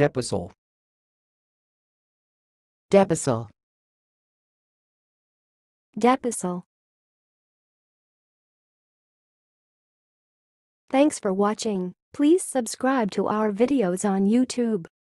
deposal, deposal, deposal. Thanks for watching. Please subscribe to our videos on YouTube.